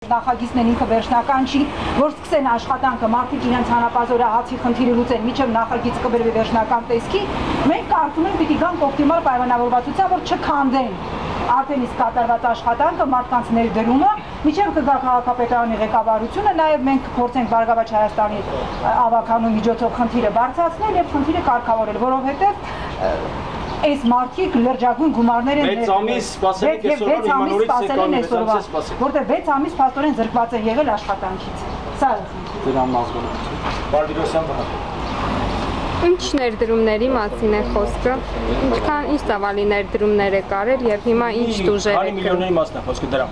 Նախագիծն են ինքը վերջնական չի, որ սկսեն աշխատանքը, մարդիկ իրենց հանապազորը հացի խնդիրը լուծեն, միջև նախագիծը կբերվի վերջնական տեսքի, մենք կարծում ենք պիտի գանք օպտիմալ պայմանավորվածության, որ չքանդեն արդեն իսկ կատարված աշխատանքը, մարդկանց ներդրումը, միջև կգա քաղաքապետարանի ղեկավարությունը, նաև մենք փորձենք Բարգավաճ Հայաստանի ավականու միջոցով խնդիրը բարձրացնել եւ խնդիրը կարգավորել, որովհետեւ այս մարդիկ լրջագույն գումարներ են 6 ամիս սպասելիք այսօրվա հիմա նորից սեկանդացիա սպասել։ Որտեղ 6 ամիս փաստորեն զրկված են եղել աշխատանքից։ Սա է խնդիրը։ Դրան ազգանունություն։ Բարդիրոսյան բան։ Ինչ ներդրումների մասին է խոսքը։ Ինչ ծավալի ներդրումներ է կարել եւ հիմա ինչ դուժեր է։ Քանի միլիոնների մասն է խոսքը դրամ։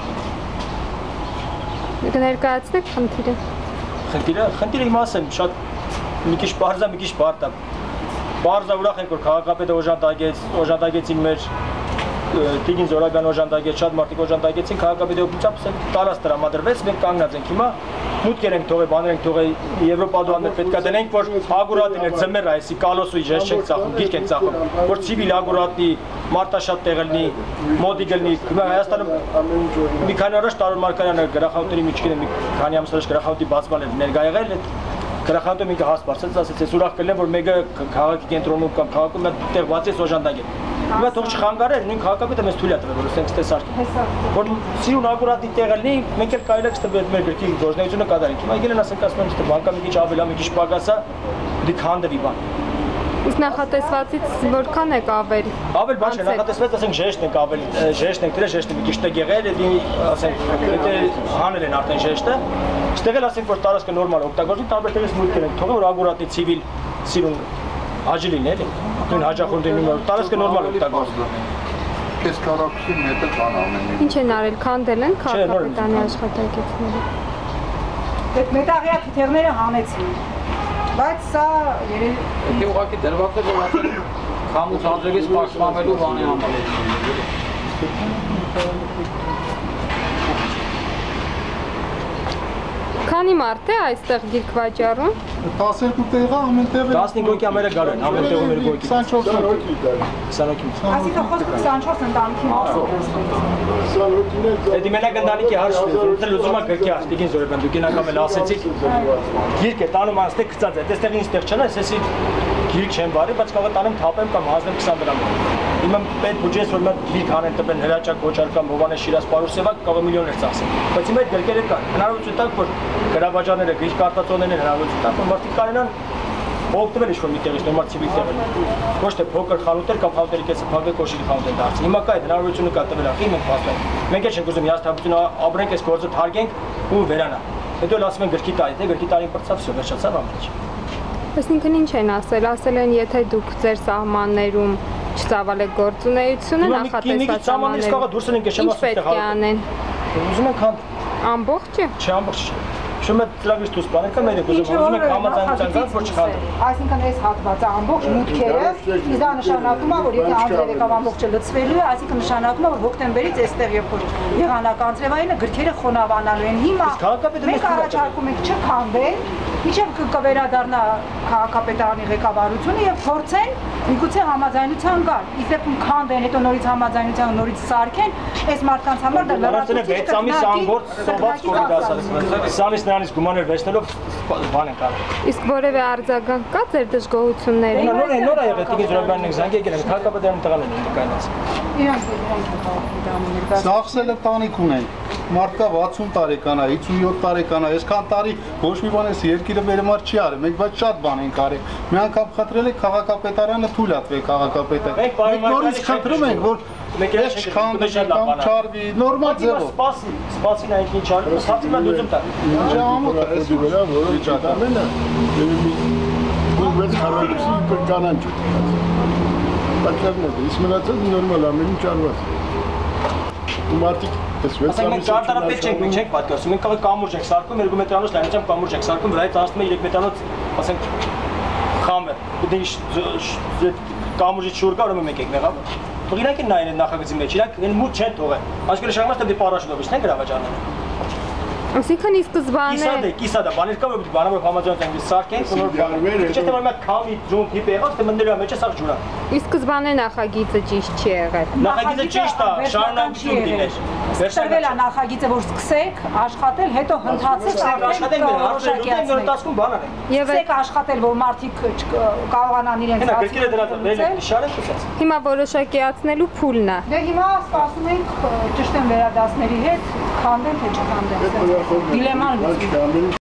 Կներկայացնեք խնդիրը։ Խնդիրը հիմա ասեմ, շատ մի քիչ բարձր, մի քիչ բարդ է։ Բարձր ուրախ ենք, որ քաղաքապետը օժանդակեցին մեր Տիգին Զորաբյան օժանդակեց, շատ մարդիկ օժանդակեցին, քաղաքապետի օգնությամբ տարած տրամադրվեց, մենք կանգնած ենք հիմա, մուտքեր ենք թողել, բաներ ենք թողել, Եվրոպադուաններ պետք է դնենք, որ ագուրատներ ձմեռ այսի կալոսուի ժես չենք ծախում, գիրք ենք ծախում, որ ցիվիլ ագուրատնի, մարտաշատ տեղ լինի, մոդի գլնի, հիմա Հայաստանում մի քանի առաջ Տարոն Մարկարյանը գրախանութների միջքին մի քանի ամիս առաջ գրախանութի բացման էր ներկա եղել, գրախանութը ինքը հաս բարձրացած, ասեց, ես ուրախ կլինեմ, որ մեկը քաղաքի կենտրոնում կամ քաղաքում տեղ բացես օժանդակել։ Հիմա թող չխանգարեր, նույն քաղաքապետը մեզ թույլ է տվել, որ ասենք ստես արկենք։ Որ սիրուն ագուրատի տեղը լինի, մենք էլ կարելի է ստվել մեր գրքի գործունեությունը կատարենք։ Հիմա եկել են ասենք ասում են, թե բանկա մի քիչ ավել, մի քիչ պակաս է, դիք հանդվի բան։ Իսկ նախատեսվածից որքան եք ավել։ Ավել բան չէ, նախատեսված ասենք ժեշտ ենք ավել, ժեշտ ենք դրել, ժեշտը մի քիչ տեղ եղել, ասենք հանել են արդեն ժեշտը։ Ստեղ էլ ասենք որ տարածքը նորմալ օգտագործի, տարբեր տեղից մուտքեր ենք թողել, որ ագուրատի ցիվիլ սիրուն հաջի լինի էլի։ Նույն հաջախորդի նույն տարածքը նորմալ օգտագործի։ Քեզ կարողություն հետը բան ամեն ինչ։ Ինչ են արել, քանդել են քաղաքապետարանի աշխատակիցները։ Այդ մետաղյա թիթեղները հանեցին։ Բայց սա երևի ուղղակի դրված է որ ասել խամուց աջակից պաշտպանելու բանի համար։ Քանի մարդ է այստեղ գիրք վաճառում։ 12 տեղը ամեն տեղը 15 հոգի ամերը գար են, ամեն տեղում երկու հոգի։ 24 հոգի դար։ 20 հոգի։ Այսինքն խոսքը 24 ընտանիքի մասին է։ Դա մենակ ընտանիքի հարցն է, որտեղ լուծումը գրքի Տիգին Զորաբյան դուք ինքնական էլ ասեցիք։ Գիրք է տանում անստեղ գծած է, այստեղ ինչ տեղ չնա, այսի գիրք չեն բարի, բայց կարող է տանեմ թափեմ կամ հանձնեմ 20 դրամ։ Հիմա պետք բյուջես որ մենք գիրք անեն տպեն հրաճակ Գոչար կամ Հովանես Շիրազ Պարուսևակ կարող միլիոններ ծախսեն։ Բայց հիմա այդ գրքերը կան։ Հնարավորություն տակ որ գրավաճառները, գիրք արտադրողներն հնարավորություն տակ որ մարդիկ կարենան օգտվել ինչ-որ մի տեղից նորմալ ցիվիլ տեղեր։ Ոչ թե փոքր խանութեր կամ խանութերի կեսը փակել կոշիկ խանութ են դարձել։ Հիմա կա այդ հնարավորությունը կա տվել ախի մենք փաստենք։ Մենք էլ չենք ուզում հիասթափություն ապրենք, այս գործը թարգենք ու վերանա։ Հետո էլ ասում են գրքի տարի, թե գրքի տարին բրծավ, всё վերջացավ ամեն ինչ։ Այսինքն ինչ են ասել են եթե դուք ձեր սահմաններում չծավալեք գործունեությունը, նախատեսված սահմաններում ինչ պետք է անեն։ Ուզում ենք Ամբողջը։ Չէ, ամբողջ չէ։ Շուտ ծրագրից դուրս բաներ կա մեր ուզում ենք համաձայնության գալ, որ չխանդեն։ Այսինքն այս հատվածը ամբողջ մուտքերը, իսկ դա նշանակում է, որ եթե անձրև եկավ ամբողջը լցվելու է, այսինքն նշանակում է, որ հոկտեմբերից այստեղ երբ որ եղանակ անձրևային գրքերը խոնավանալու են։ Հիմա մենք առաջարկում ենք չքանդեն, միջև կվերադառնա քաղաքապետարանի ղեկավարությունը եւ փորձեն միգուցե համաձայնության գալ։ Իսկ դեպքում քանդեն, հետո նորից համաձայնության նորից սարքեն, այս մարդկանց համար դա լրացուցիչ է։ 6 ամիս անգործ սոված կորիդ ասած։ 20 ամիս նրանից գումարներ վերցնելով բան են կարող։ Իսկ որևէ արձագանք կա ձեր դժգոհություններին։ Նոր է եղել Տիգին Զորաբյանն ենք զանգ եկել են քաղաքապետարանի տղաներն են կայնած։ Ծախսելը տանիք ունեն։ Մարդկա 60 տարեկան է, 57 տարեկան է, այսքան տարի ոչ մի բան էս երկիրը վերմար չի արել, մենք բայց շատ բան ենք արել։ Մի անգամ խնդրել ենք քաղաքապետարանը թույլ տվեք քաղաքապետը։ Մենք նորից խնդրում ենք, որ ես չքանդի կամ չարվի, նորմալ ձևով։ Սպասին այն ինչ արել, սպասին նա դուզում տա։ Չէ, ամոթ է դի վրա, որը վիճակամենը, ու մեծ հարաբերություն կանանչ։ Պատճառն է, իսկ մնացած նորմալ ամեն ինչ արված։ Մարդիկ ասենք մենք ճարտարապետ չենք, մենք չենք պատկերացնում, մենք կարող կամուրջ ենք սարքում, 2 մետրանոց լայնությամբ կամուրջ ենք սարքում, վրայից անցնում է 3 մետրանոց, ասենք խամ է, դե կամուրջից շուր կա, ուրեմն մենք ենք մեղավ։ Թող իրանք են նայեն այդ նախագծի մեջ, իրանք այն մուտ չեն թողել, այսինքն շարունակած դե պարաշուտով են գրավաճառները։ Այսինքն ի սկզբանե կիսադա, բաներ կա, որ բանավոր համաձայնության ենք սարքենք, ու չէ՞ թե որ մենք քամի ջուն տիպ եղած, թե մնդրյա մեջ է սաղ ջուրա։ Ի սկզբանե նախագիծը ճիշտ չի եղել։ Նախագիծը ճիշտ է, շարունակություն դիներ։ Ստրվել է նախագիծը, որ սկսեք աշխատել, հետո հնդացեք աշխատել մեր որոշակի ընթացքում բան արեք։ Սկսեք աշխատել, որ մարդիկ կարողանան իրենց գրքերը դրել են նշանը ցույց։ Հիմա որոշակիացնելու փուլն է։ Դե հիմա սպասում ենք ճշտեն վերադասների հետ, քանդեն թե չքանդեն։ Դիլեման լուծի։